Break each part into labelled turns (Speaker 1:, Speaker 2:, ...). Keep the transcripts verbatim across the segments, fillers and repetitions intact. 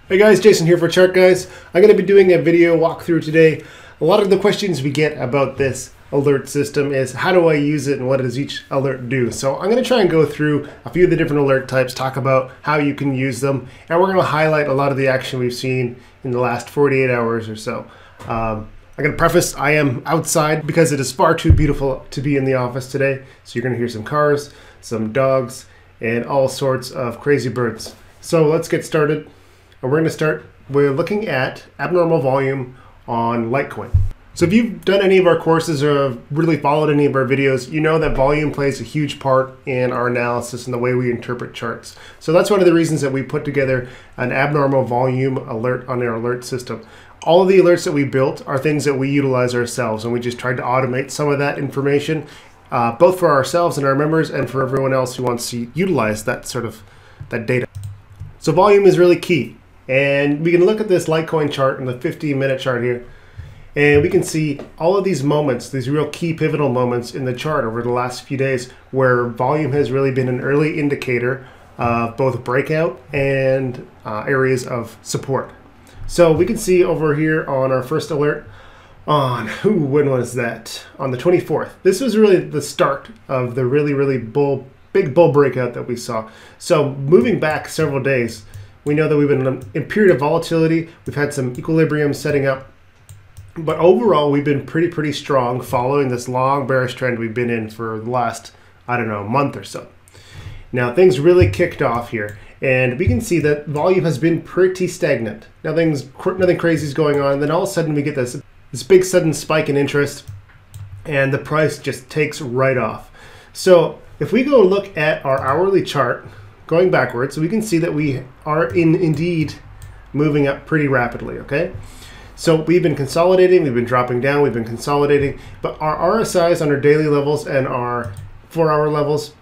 Speaker 1: Hey guys, Jason here for Chart Guys. I'm going to be doing a video walkthrough today. A lot of the questions we get about this alert system is how do I use it and what does each alert do? So I'm going to try and go through a few of the different alert types, talk about how you can use them, and we're going to highlight a lot of the action we've seen in the last forty-eight hours or so. Um, I'm going to preface, I am outside because it is far too beautiful to be in the office today. So you're going to hear some cars, some dogs, and all sorts of crazy birds. So let's get started. And we're going to start with looking at abnormal volume on Litecoin. So if you've done any of our courses or have really followed any of our videos, you know that volume plays a huge part in our analysis and the way we interpret charts. So that's one of the reasons that we put together an abnormal volume alert on our alert system. All of the alerts that we built are things that we utilize ourselves, and we just tried to automate some of that information, uh, both for ourselves and our members and for everyone else who wants to utilize that sort of that data. So volume is really key. And we can look at this Litecoin chart in the fifteen minute chart here, and we can see all of these moments, these real key pivotal moments in the chart over the last few days where volume has really been an early indicator of both breakout and uh, areas of support. So we can see over here on our first alert on, who, when was that? On the twenty-fourth. This was really the start of the really, really bull, big bull breakout that we saw. So moving back several days, we know that we've been in a period of volatility. We've had some equilibrium setting up, but overall we've been pretty, pretty strong following this long bearish trend we've been in for the last, I don't know, month or so. Now things really kicked off here, and we can see that volume has been pretty stagnant. Nothing's, nothing crazy is going on. Then all of a sudden we get this, this big sudden spike in interest, and the price just takes right off. So if we go look at our hourly chart, going backwards, we can see that we are in indeed moving up pretty rapidly, okay? So we've been consolidating, we've been dropping down, we've been consolidating, but our R S Is on our daily levels and our four hour levels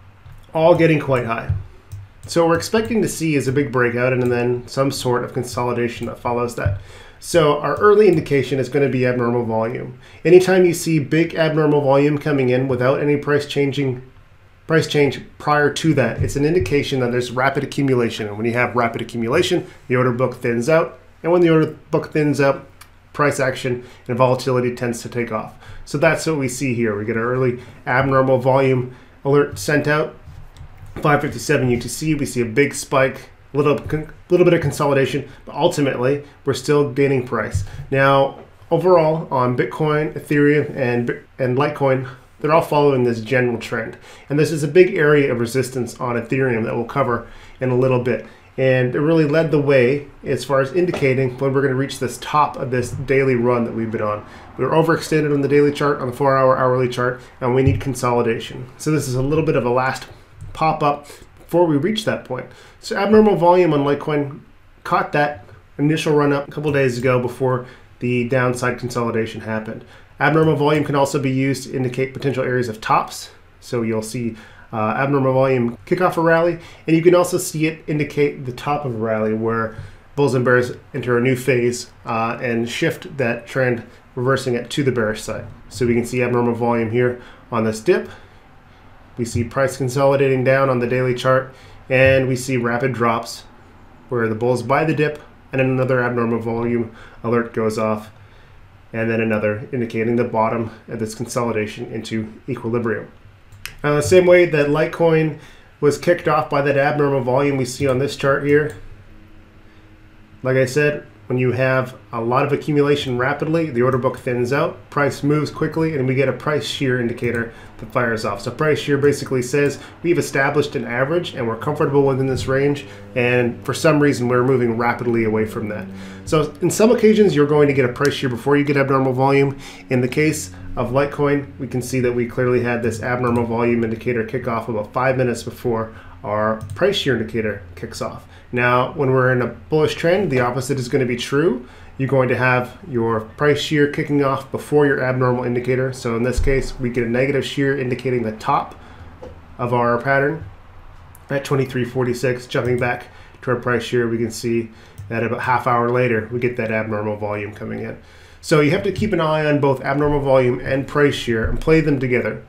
Speaker 1: all getting quite high. So what we're expecting to see is a big breakout and then some sort of consolidation that follows that. So our early indication is going to be abnormal volume. Anytime you see big abnormal volume coming in without any price changing price change prior to that, it's an indication that there's rapid accumulation. And when you have rapid accumulation, the order book thins out. And when the order book thins out, price action and volatility tends to take off. So that's what we see here. We get an early abnormal volume alert sent out, five fifty-seven U T C. We see a big spike, a little, little bit of consolidation, but ultimately we're still gaining price. Now, overall on Bitcoin, Ethereum, and, and Litecoin, they're all following this general trend. And this is a big area of resistance on Ethereum that we'll cover in a little bit. And it really led the way as far as indicating when we're going to reach this top of this daily run that we've been on. We were overextended on the daily chart, on the four hour hourly chart, and we need consolidation. So this is a little bit of a last pop up before we reach that point. So abnormal volume on Litecoin caught that initial run up a couple days ago before the downside consolidation happened. Abnormal volume can also be used to indicate potential areas of tops. So you'll see uh, abnormal volume kick off a rally, and you can also see it indicate the top of a rally where bulls and bears enter a new phase uh, and shift that trend, reversing it to the bearish side. So we can see abnormal volume here on this dip. We see price consolidating down on the daily chart, and we see rapid drops where the bulls buy the dip, and then another abnormal volume alert goes off, and then another indicating the bottom of this consolidation into equilibrium. Uh, the same way that Litecoin was kicked off by that abnormal volume we see on this chart here. Like I said, when you have a lot of accumulation rapidly, the order book thins out, price moves quickly, and we get a price shear indicator that fires off. So price shear basically says we've established an average and we're comfortable within this range, and for some reason we're moving rapidly away from that. So in some occasions you're going to get a price shear before you get abnormal volume. In the case of Litecoin, we can see that we clearly had this abnormal volume indicator kick off about five minutes before our price shear indicator kicks off. Now, when we're in a bullish trend, the opposite is going to be true. You're going to have your price shear kicking off before your abnormal indicator. So in this case, we get a negative shear indicating the top of our pattern at twenty-three forty-six. Jumping back to our price shear, we can see that about half hour later, we get that abnormal volume coming in. So you have to keep an eye on both abnormal volume and price shear and play them together.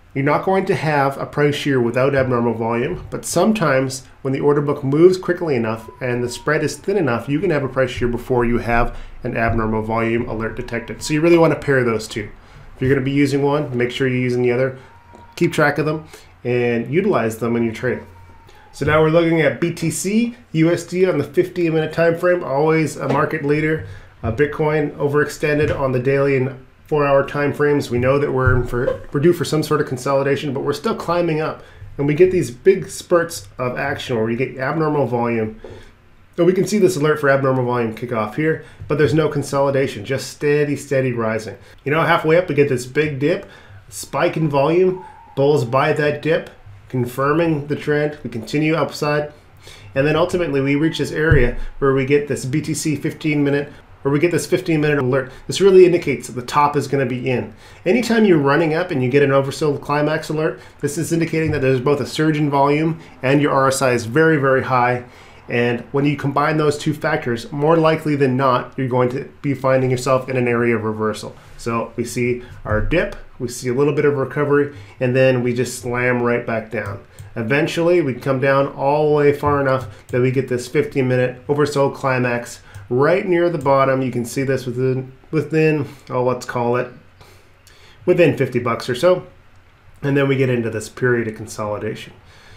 Speaker 1: You're not going to have a price shear without abnormal volume, but sometimes when the order book moves quickly enough and the spread is thin enough, you can have a price shear before you have an abnormal volume alert detected. So you really want to pair those two. If you're going to be using one, make sure you're using the other. Keep track of them and utilize them in your trade. So now we're looking at B T C U S D on the fifteen minute time frame, always a market leader. Uh, Bitcoin overextended on the daily and four hour time frames. We know that we're, for, we're due for some sort of consolidation, but we're still climbing up. And we get these big spurts of action where we get abnormal volume. So we can see this alert for abnormal volume kick off here, but there's no consolidation, just steady, steady rising. You know, halfway up we get this big dip, spike in volume, bulls buy that dip, confirming the trend. We continue upside, and then ultimately we reach this area where we get this B T C fifteen minute, where we get this fifteen minute alert. This really indicates that the top is going to be in. Anytime you're running up and you get an oversold climax alert, this is indicating that there's both a surge in volume and your R S I is very, very high. And when you combine those two factors, more likely than not, you're going to be finding yourself in an area of reversal. So we see our dip, we see a little bit of recovery, and then we just slam right back down. Eventually, we come down all the way far enough that we get this fifteen minute oversold climax right near the bottom. You can see this within, within oh, let's call it, within fifty bucks or so. And then we get into this period of consolidation.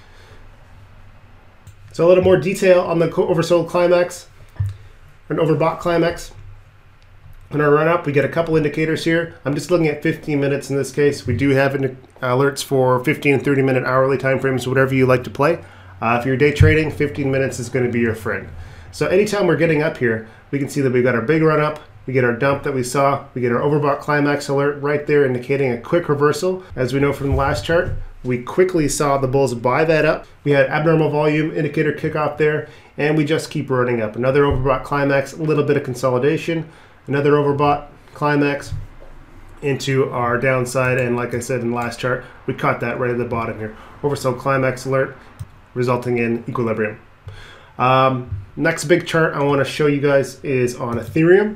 Speaker 1: So a little more detail on the oversold climax, an overbought climax. In our run up, we get a couple indicators here. I'm just looking at fifteen minutes in this case. We do have alerts for fifteen and thirty minute hourly time frames, whatever you like to play. Uh, if you're day trading, fifteen minutes is going to be your friend. So anytime we're getting up here, we can see that we've got our big run up, we get our dump that we saw, we get our overbought climax alert right there indicating a quick reversal. As we know from the last chart, we quickly saw the bulls buy that up. We had abnormal volume indicator kickoff there, and we just keep running up. Another overbought climax, a little bit of consolidation, another overbought climax into our downside, and like I said in the last chart, we caught that right at the bottom here. Oversold climax alert, resulting in equilibrium. Um, next big chart I want to show you guys is on Ethereum.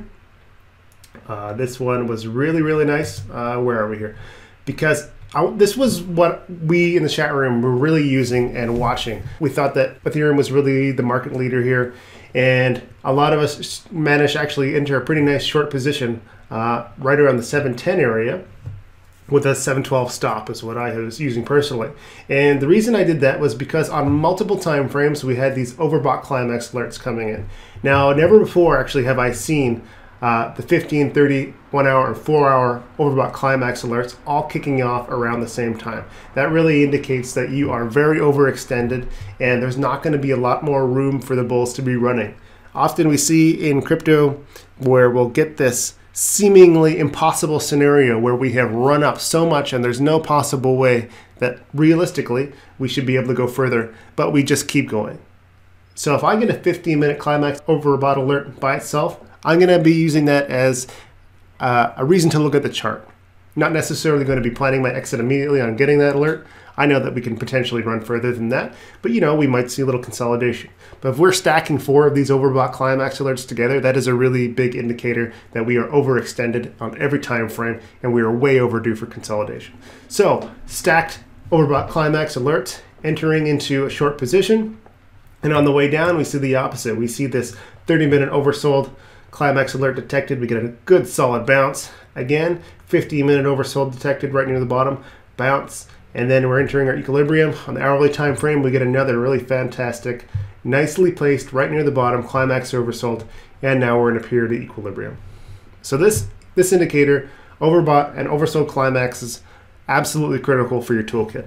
Speaker 1: Uh, this one was really, really nice. Uh, where are we here? Because I, this was what we in the chat room were really using and watching. We thought that Ethereum was really the market leader here, and a lot of us managed to actually enter a pretty nice short position uh, right around the seven ten area with a seven twelve stop is what I was using personally. And the reason I did that was because on multiple time frames we had these overbought climax alerts coming in. Now, never before actually have I seen Uh, the fifteen, thirty, one hour, and four hour overbought climax alerts all kicking off around the same time. That really indicates that you are very overextended and there's not going to be a lot more room for the bulls to be running. Often we see in crypto where we'll get this seemingly impossible scenario where we have run up so much and there's no possible way that realistically we should be able to go further, but we just keep going. So if I get a fifteen minute climax overbought alert by itself, I'm going to be using that as uh, a reason to look at the chart. Not necessarily going to be planning my exit immediately on getting that alert. I know that we can potentially run further than that, but you know, we might see a little consolidation. But if we're stacking four of these overbought climax alerts together, that is a really big indicator that we are overextended on every time frame and we are way overdue for consolidation. So stacked overbought climax alerts entering into a short position, and on the way down we see the opposite. We see this thirty minute oversold climax alert detected. We get a good solid bounce. Again, fifteen minute oversold detected right near the bottom, bounce, and then we're entering our equilibrium. On the hourly time frame, we get another really fantastic, nicely placed right near the bottom, climax oversold, and now we're in a period of equilibrium. So this, this indicator, overbought and oversold climax, is absolutely critical for your toolkit.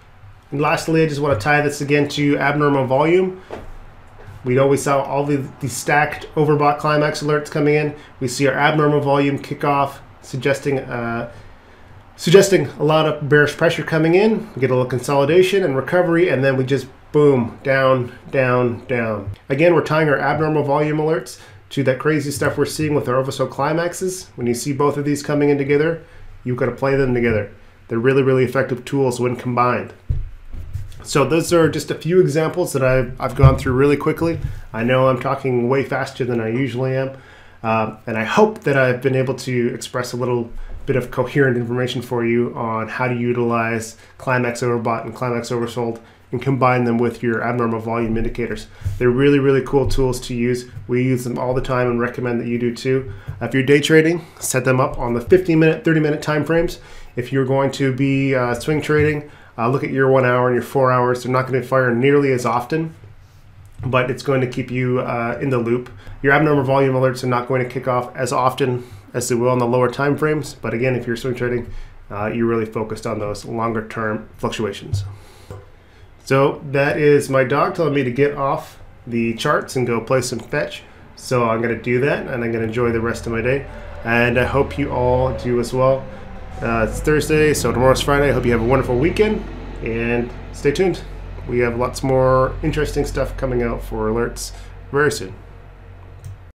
Speaker 1: And lastly, I just want to tie this again to abnormal volume. We know we saw all the, the stacked overbought climax alerts coming in. We see our abnormal volume kick off, suggesting uh, suggesting a lot of bearish pressure coming in. We get a little consolidation and recovery, and then we just boom, down, down, down. Again, we're tying our abnormal volume alerts to that crazy stuff we're seeing with our oversold climaxes. When you see both of these coming in together, you've got to play them together. They're really, really effective tools when combined. So those are just a few examples that I've, I've gone through really quickly. I know I'm talking way faster than I usually am, um, and I hope that I've been able to express a little bit of coherent information for you on how to utilize Climax Overbought and Climax Oversold and combine them with your abnormal volume indicators. They're really, really cool tools to use. We use them all the time and recommend that you do too. If you're day trading, set them up on the fifteen minute, thirty minute time frames. If you're going to be uh, swing trading, uh, look at your one hour and your four hours. They're not going to fire nearly as often, but it's going to keep you uh, in the loop. Your abnormal volume alerts are not going to kick off as often as they will on the lower time frames. But again, if you're swing trading, uh, you're really focused on those longer term fluctuations. So that is my dog telling me to get off the charts and go play some fetch. So I'm going to do that, and I'm going to enjoy the rest of my day. And I hope you all do as well. Uh, it's Thursday, so tomorrow's Friday. I hope you have a wonderful weekend, and stay tuned. We have lots more interesting stuff coming out for alerts very soon.